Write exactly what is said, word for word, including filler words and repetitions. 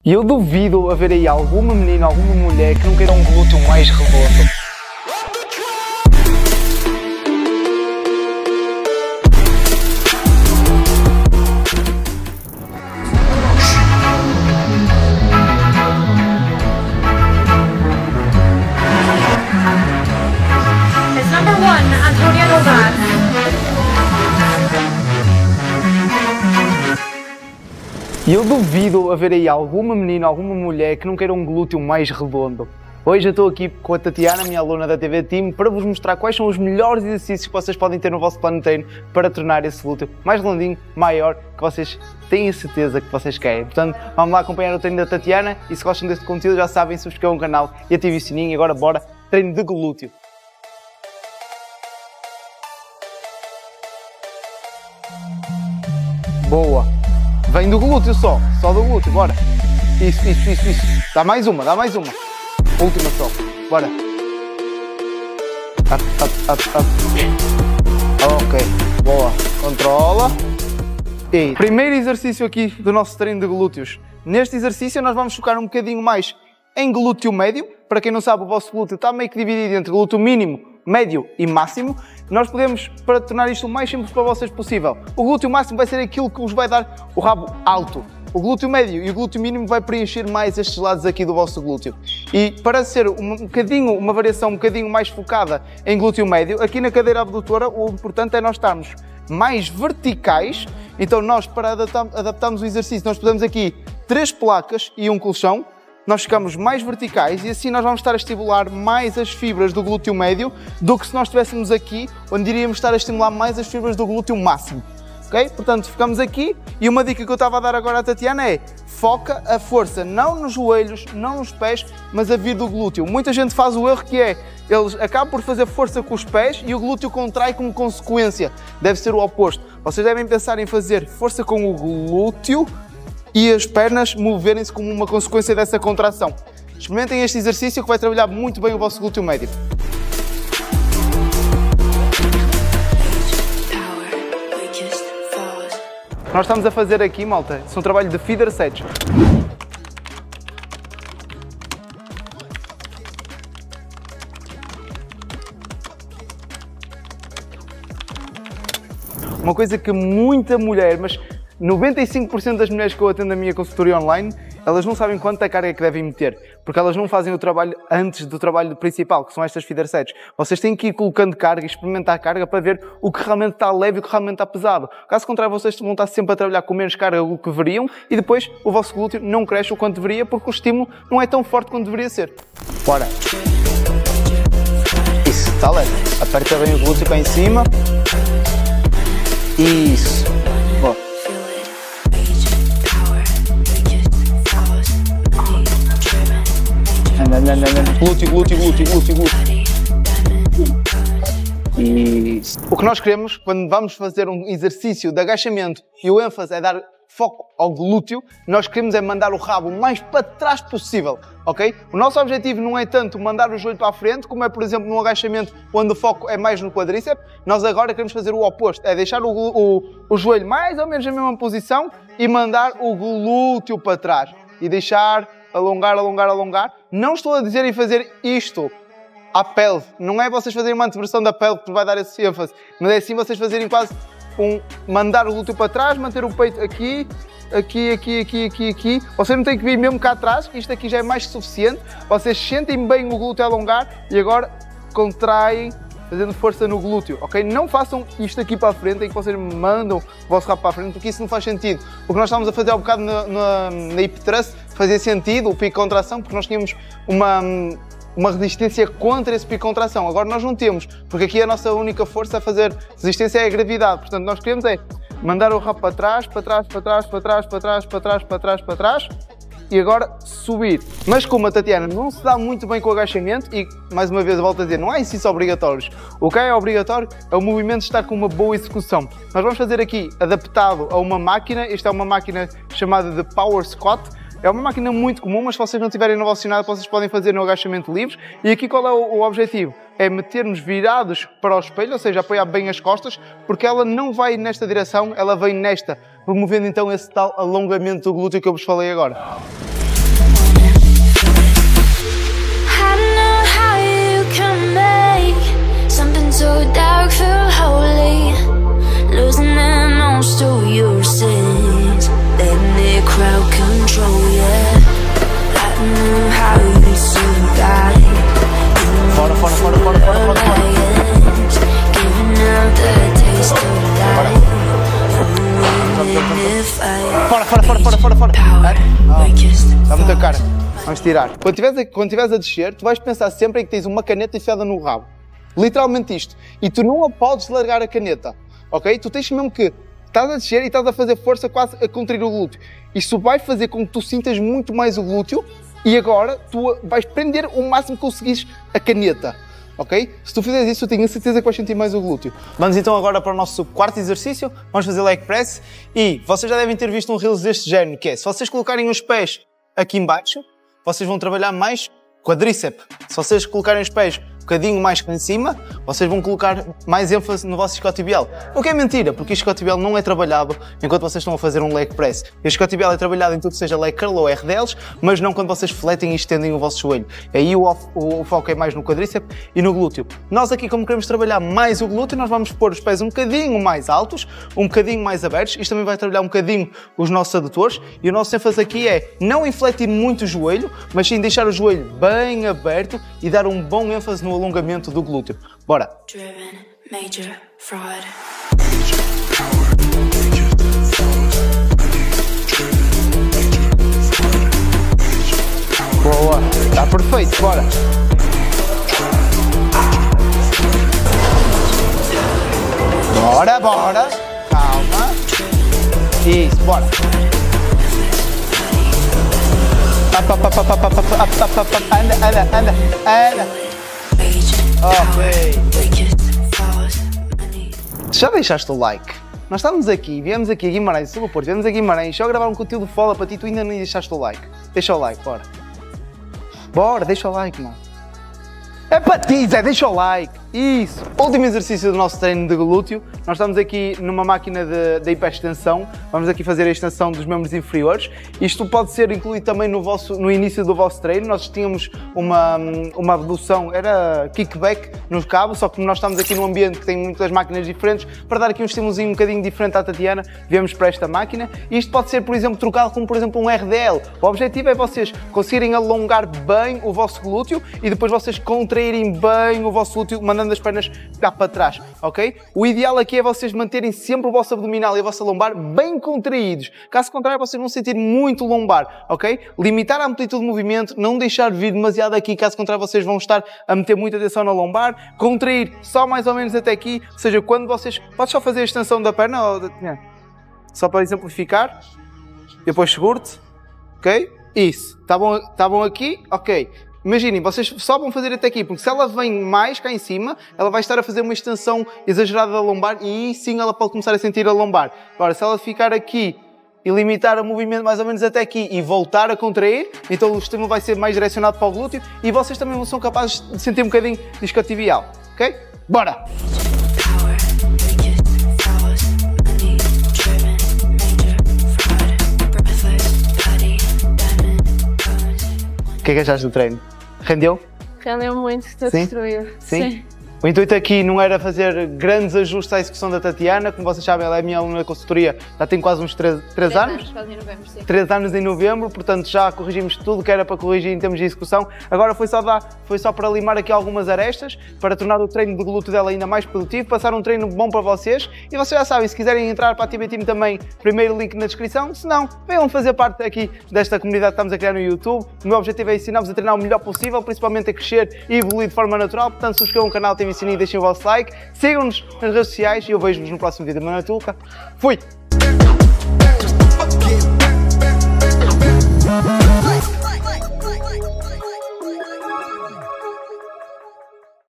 E eu duvido haver aí alguma menina, alguma mulher que não queira um glúteo mais redondo. It's number one, Antonia Novak. E eu duvido haver aí alguma menina, alguma mulher que não queira um glúteo mais redondo. Hoje eu estou aqui com a Tatiana, minha aluna da T V Team, para vos mostrar quais são os melhores exercícios que vocês podem ter no vosso plano de treino para tornar esse glúteo mais redondinho, maior, que vocês têm a certeza que vocês querem. Portanto, vamos lá acompanhar o treino da Tatiana e se gostam deste conteúdo já sabem, subscrevam o canal e ativem o sininho. E agora bora, treino de glúteo. Boa! Vem do glúteo só, só do glúteo, bora. Isso, isso, isso, isso. Dá mais uma, dá mais uma. Última só, bora. Up, up, up, up. Ok, boa. Controla. E primeiro exercício aqui do nosso treino de glúteos. Neste exercício nós vamos focar um bocadinho mais em glúteo médio. Para quem não sabe, o vosso glúteo está meio que dividido entre glúteo mínimo, médio e máximo. Nós podemos, para tornar isto o mais simples para vocês possível, o glúteo máximo vai ser aquilo que vos vai dar o rabo alto. O glúteo médio e o glúteo mínimo vai preencher mais estes lados aqui do vosso glúteo. E para ser um bocadinho, uma variação um bocadinho mais focada em glúteo médio, aqui na cadeira abdutora o importante é nós estarmos mais verticais. Então nós, para adaptarmos o exercício, nós podemos aqui três placas e um colchão. Nós ficamos mais verticais e assim nós vamos estar a estimular mais as fibras do glúteo médio do que se nós estivéssemos aqui, onde iríamos estar a estimular mais as fibras do glúteo máximo. Ok? Portanto, ficamos aqui e uma dica que eu estava a dar agora à Tatiana é: foca a força não nos joelhos, não nos pés, mas a vir do glúteo. Muita gente faz o erro que é, eles acabam por fazer força com os pés e o glúteo contrai como consequência. Deve ser o oposto. Vocês devem pensar em fazer força com o glúteo e as pernas moverem-se como uma consequência dessa contração. Experimentem este exercício que vai trabalhar muito bem o vosso glúteo médio. O que nós estamos a fazer aqui, malta, é um trabalho de feeder sets. Uma coisa que muita mulher, mas noventa e cinco por cento das mulheres que eu atendo na minha consultoria online, elas não sabem quanta carga é que devem meter, porque elas não fazem o trabalho antes do trabalho principal, que são estas feeder sets. Vocês têm que ir colocando carga e experimentar carga para ver o que realmente está leve e o que realmente está pesado. Caso contrário, vocês vão estar sempre a trabalhar com menos carga do que deveriam e depois o vosso glúteo não cresce o quanto deveria porque o estímulo não é tão forte quanto deveria ser. Bora! Isso, está leve. Aperta bem o glúteo cá em cima. Isso. Boa. Glúteo, glúteo, glúteo, glúteo, glúteo. Isso. O que nós queremos, quando vamos fazer um exercício de agachamento e o ênfase é dar foco ao glúteo, nós queremos é mandar o rabo o mais para trás possível, ok? O nosso objetivo não é tanto mandar o joelho para a frente, como é, por exemplo, no agachamento, onde o foco é mais no quadríceps. Nós agora queremos fazer o oposto, é deixar o, o, o joelho mais ou menos na mesma posição e mandar o glúteo para trás. E deixar alongar, alongar, alongar. Não estou a dizer em fazer isto à pelve. Não é vocês fazerem uma anteversão da pelve que vai dar esse ênfase, mas é sim vocês fazerem quase um mandar o glúteo para trás, manter o peito aqui, aqui, aqui, aqui, aqui, aqui. Vocês não têm que vir mesmo cá atrás, isto aqui já é mais que suficiente. Vocês sentem bem o glúteo alongar e agora contraem, fazendo força no glúteo, ok? Não façam isto aqui para a frente, em que vocês mandam o vosso rabo para a frente, porque isso não faz sentido. O que nós estávamos a fazer há um bocado na, na, na hip thrust fazia sentido, o pico de contração, porque nós tínhamos uma, uma resistência contra esse pico de contração. Agora nós não temos, porque aqui a nossa única força a fazer resistência é a gravidade. Portanto, nós queremos é mandar o rabo para trás, para trás, para trás, para trás, para trás, para trás, para trás, para trás, e agora subir. Mas como a Tatiana não se dá muito bem com o agachamento, e mais uma vez volto a dizer, não há exercícios obrigatórios. O que é obrigatório é o movimento estar com uma boa execução. Nós vamos fazer aqui adaptado a uma máquina. Esta é uma máquina chamada de Power Squat. É uma máquina muito comum, mas se vocês não tiverem no vosso ginásio, vocês podem fazer no agachamento livre. E aqui qual é o, o objetivo? É meter-nos virados para o espelho, ou seja, apoiar bem as costas, porque ela não vai nesta direção, ela vem nesta, promovendo então esse tal alongamento do glúteo que eu vos falei agora. so dark, feel holy, losing the most of your sins, letting the crowd control you. I know how you survive. Fora, fora, fora, fora, fora, fora, fora. Giving up the taste of life. Fora, fora, fora, fora, fora, fora. Ah, está muita cara. Vamos tirar. Quando estiveres a, quando estiveres a descer, tu vais pensar sempre em que tens uma caneta enfiada no rabo. Literalmente isto. E tu não a podes largar a caneta. Ok? Tu tens mesmo que estás a descer e estás a fazer força quase a contrair o glúteo. Isto vai fazer com que tu sintas muito mais o glúteo e agora tu vais prender o máximo que conseguires a caneta. Ok? Se tu fizeres isso, eu tenho a certeza que vais sentir mais o glúteo. Vamos então agora para o nosso quarto exercício. Vamos fazer leg press. E vocês já devem ter visto um reels deste género, que é, se vocês colocarem os pés aqui em baixo, vocês vão trabalhar mais quadríceps. Se vocês colocarem os pés um bocadinho mais cá em cima, vocês vão colocar mais ênfase no vosso isquiotibial. O que é mentira, porque o isquiotibial não é trabalhado enquanto vocês estão a fazer um leg press. O isquiotibial é trabalhado em tudo que seja leg curl ou R D Ls, mas não quando vocês fletem e estendem o vosso joelho. Aí o, o, o foco é mais no quadríceps e no glúteo. Nós aqui, como queremos trabalhar mais o glúteo, nós vamos pôr os pés um bocadinho mais altos, um bocadinho mais abertos. Isto também vai trabalhar um bocadinho os nossos adutores. E o nosso ênfase aqui é não infletir muito o joelho, mas sim deixar o joelho bem aberto e dar um bom ênfase no alongamento do glúteo. Bora! Driven, major fraud. Boa! Está perfeito, bora! Bora, bora! Calma! Isso, bora! Up, up, up, up, up, up, up, up, up, up. Anda, anda, anda, anda! Ok. Já deixaste o like? Nós estávamos aqui, viemos aqui a Guimarães, Sul do Porto, viemos a Guimarães, só gravar um conteúdo foda para ti, tu ainda não deixaste o like. Deixa o like, bora. Bora, deixa o like, mano. É para ti, Zé, deixa o like. Isso. Último exercício do nosso treino de glúteo. Nós estamos aqui numa máquina de, de hiperextensão. Vamos aqui fazer a extensão dos membros inferiores. Isto pode ser incluído também no, vosso, no início do vosso treino. Nós tínhamos uma, uma abdução, era kickback nos cabos, só que nós estamos aqui num ambiente que tem muitas máquinas diferentes. Para dar aqui um estímulozinho um bocadinho diferente à Tatiana, viemos para esta máquina. Isto pode ser, por exemplo, trocado como, por exemplo, um R D L. O objetivo é vocês conseguirem alongar bem o vosso glúteo e depois vocês contraírem bem o vosso glúteo, mandando as pernas cá para trás, ok? O ideal aqui é vocês manterem sempre o vosso abdominal e a vossa lombar bem contraídos. Caso contrário, vocês vão sentir muito lombar, ok? Limitar a amplitude de movimento, não deixar vir demasiado aqui, caso contrário vocês vão estar a meter muita atenção na lombar. Contrair só mais ou menos até aqui, ou seja, quando vocês... Podes só fazer a extensão da perna, ou da... só para exemplificar. Depois seguro-te, ok? Isso, está bom, tá bom aqui? Ok. Imaginem, vocês só vão fazer até aqui, porque se ela vem mais cá em cima, ela vai estar a fazer uma extensão exagerada da lombar e aí sim ela pode começar a sentir a lombar. Agora, se ela ficar aqui e limitar o movimento mais ou menos até aqui e voltar a contrair, então o estímulo vai ser mais direcionado para o glúteo e vocês também são capazes de sentir um bocadinho de isquiotibial, ok? Bora! O que é que achaste do treino? Rendeu? Rendeu muito, estou Sim? destruído. Sim? Sim. O intuito aqui não era fazer grandes ajustes à execução da Tatiana, como vocês sabem, ela é a minha aluna da consultoria, já tem quase uns três anos. Quase em novembro, sim. três anos em novembro, portanto já corrigimos tudo que era para corrigir em termos de execução. Agora foi só, dar, foi só para limar aqui algumas arestas, para tornar o treino de glúteo dela ainda mais produtivo, passar um treino bom para vocês. E vocês já sabem, se quiserem entrar para a T B Team também, primeiro link na descrição. Se não, venham fazer parte aqui desta comunidade que estamos a criar no YouTube. O meu objetivo é ensinar-vos a treinar o melhor possível, principalmente a crescer e evoluir de forma natural. Portanto, subscrevam o canal T V Cine e deixem o vosso like. Sigam-nos nas redes sociais e eu vejo-vos no próximo vídeo. Meu nome é Tuca. Fui!